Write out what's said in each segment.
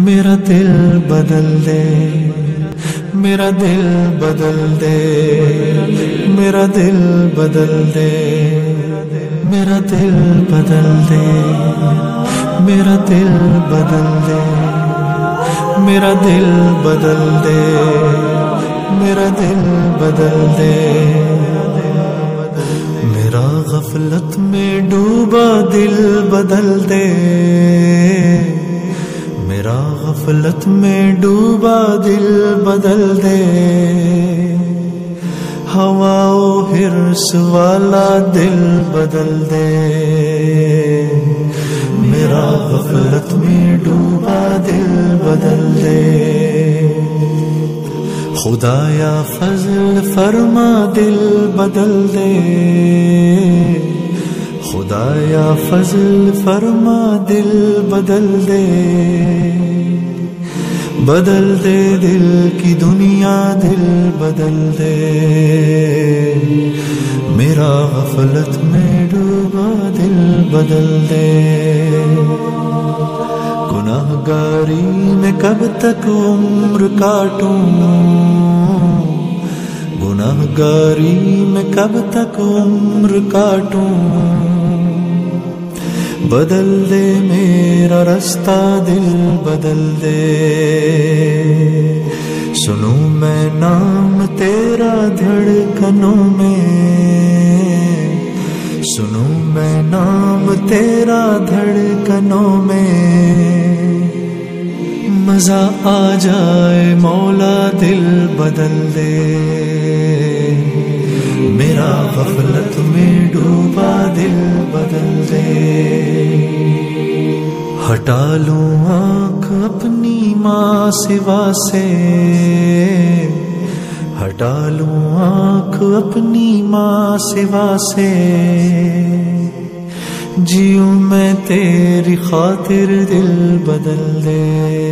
میرا دل بدل دے، میرا دل بدل دے، میرا دل بدل دے، میرا دل بدل دے، میرا دل بدل دے، میرا دل بدل دے، میرا دل بدل دے، میرا غفلت میں ڈوبا دل بدل دے، میرا غفلت میں ڈوبا دل بدل دے، ہوا و حرص والا دل بدل دے، میرا غفلت میں ڈوبا دل بدل دے، خدایا فضل فرما دل بدل دے، خدایا فضل فرما دل بدل دے، بدل دے دل کی دنیا دل بدل دے، میرا غفلت میں ڈوبا دل بدل دے، گناہگاری میں کب تک عمر کاٹوں، گناہگاری میں کب تک عمر کاٹوں، بدل دے میرا رستہ دل بدل دے، سنوں میں نام تیرا دھڑکنوں میں، سنوں میں نام تیرا دھڑکنوں میں، مزہ آ جائے مولا دل بدل دے، میرا غفلت میں ڈوبا دل بدل دے، ہٹا لوں آنکھ اپنی ماں سوا سے، ہٹا لوں آنکھ اپنی ماں سوا سے، جیوں میں تیری خاطر دل بدل دے،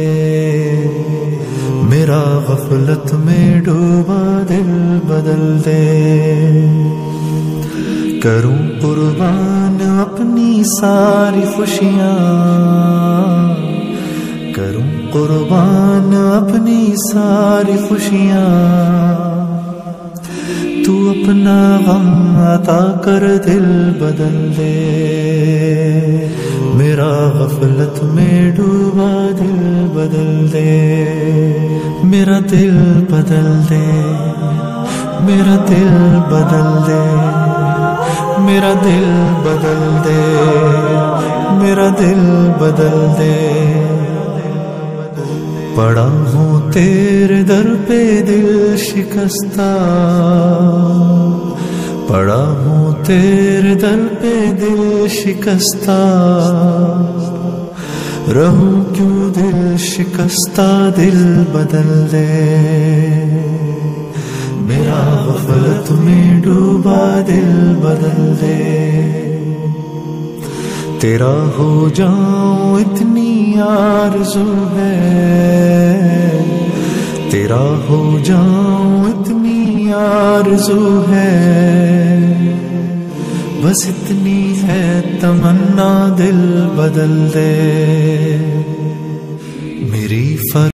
میرا غفلت میں ڈوبا دل بدل دے، کروں قربان اپنی ساری خوشیاں، کروں قربان اپنی ساری خوشیاں، تو اپنا غم عطا کر دل بدل دے، میرا غفلت میں ڈوبا دل بدل دے، میرا دل بدل دے، میرا دل بدل دے، میرا دل بدل دے، میرا دل بدل دے، پڑا ہوں تیرے در پہ دل شکستہ، پڑا ہوں تیرے در پہ دل شکستہ، رہوں کیوں دل شکستہ دل بدل دے، میرا غفلت میں ڈوبا دل بدل دے، تیرا ہو جاؤں اتنی آرزو ہے، تیرا ہو جاؤں اتنی آرزو ہے، بس اتنی ہے تمنا دل بدل دے، میری